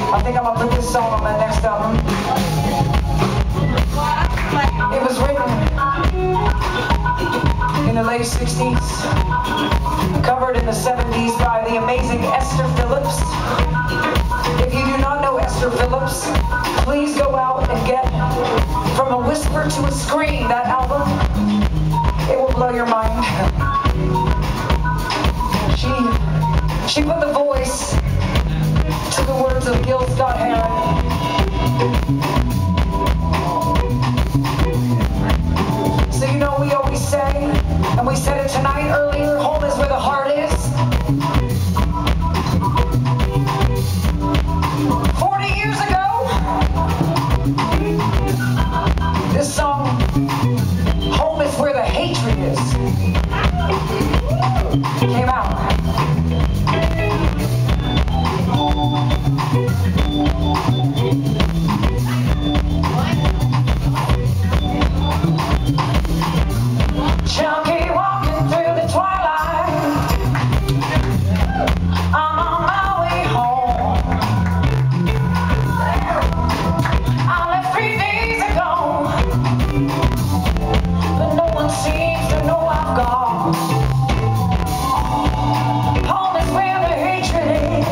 I think I'm gonna put this song on my next album. It was written in the late 60s, covered in the 70s by the amazing Esther Phillips. If you do not know Esther Phillips, please go out and get From a Whisper to a Scream, that album. It will blow your mind. She put the voice to the words of Gil Scott Heron. So you know we always say, and we said it tonight earlier, home is where the heart is. 40 years ago, this song, Home is Where the Hatred Is, came out. Junkie walking through the twilight, I'm on my way home. I left 3 days ago, but no one seems to know I've gone. Home is where the hatred is.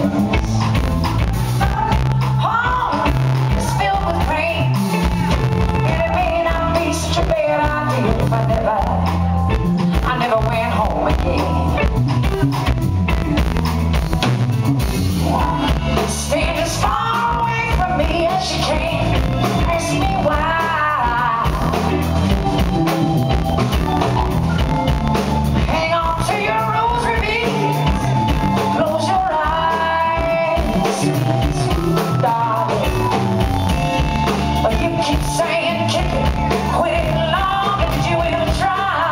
Home is filled with pain, and it may not be such a bad idea if I never went home again. Stand as far away from me as you can. Ask me why. Hang on to your rosary beads. Close your eyes, sweet darling. But you keep saying kick it, quit it long, and you will try.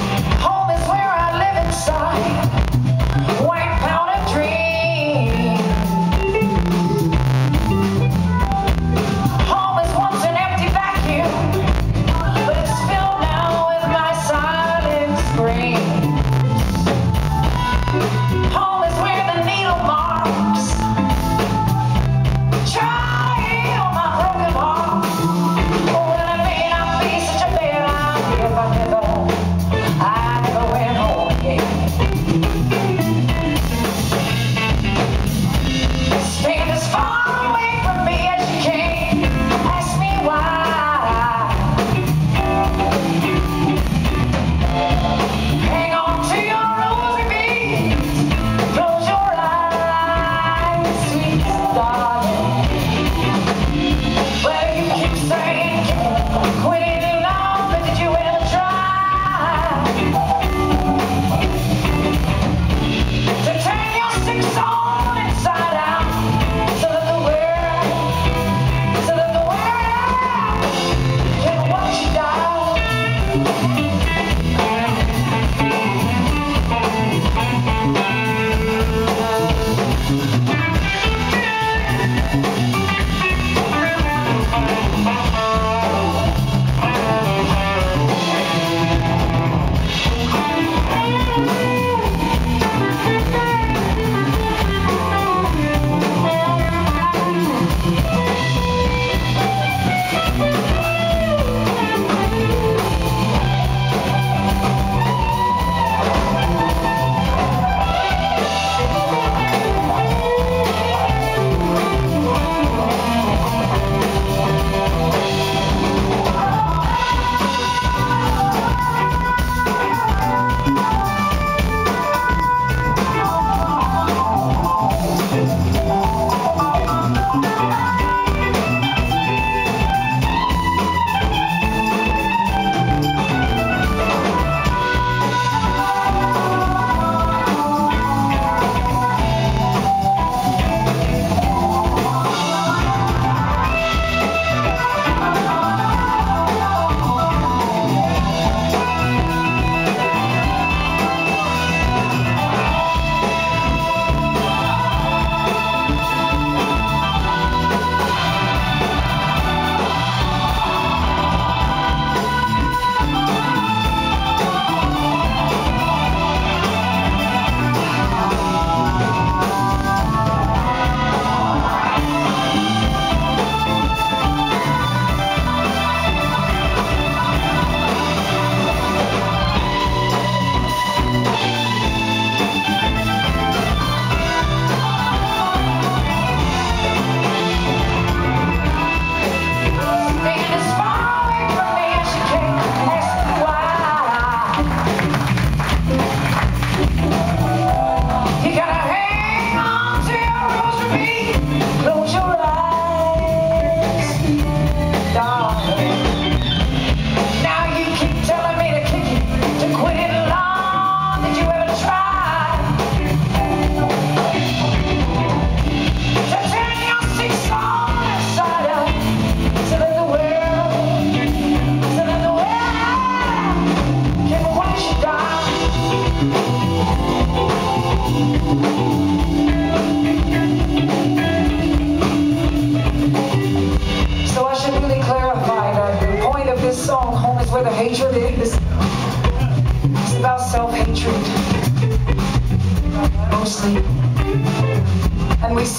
Home is where I live inside, white powder dreams.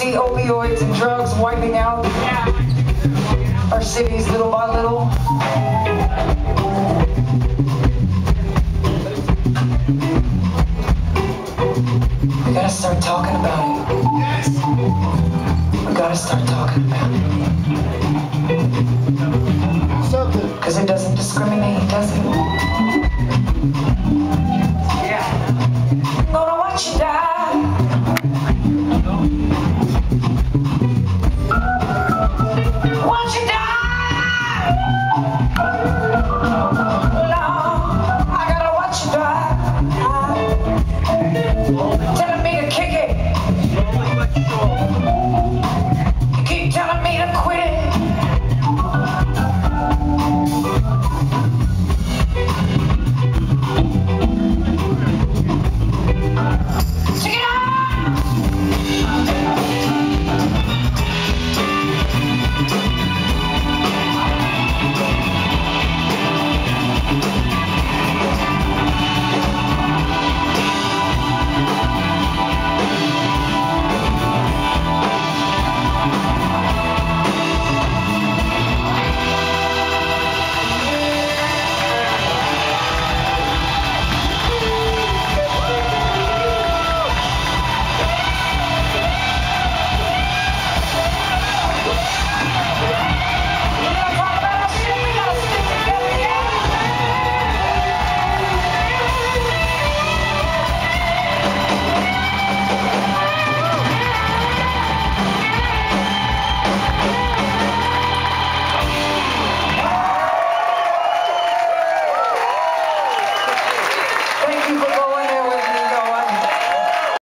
see opioids and drugs wiping out our cities little by little. We gotta start talking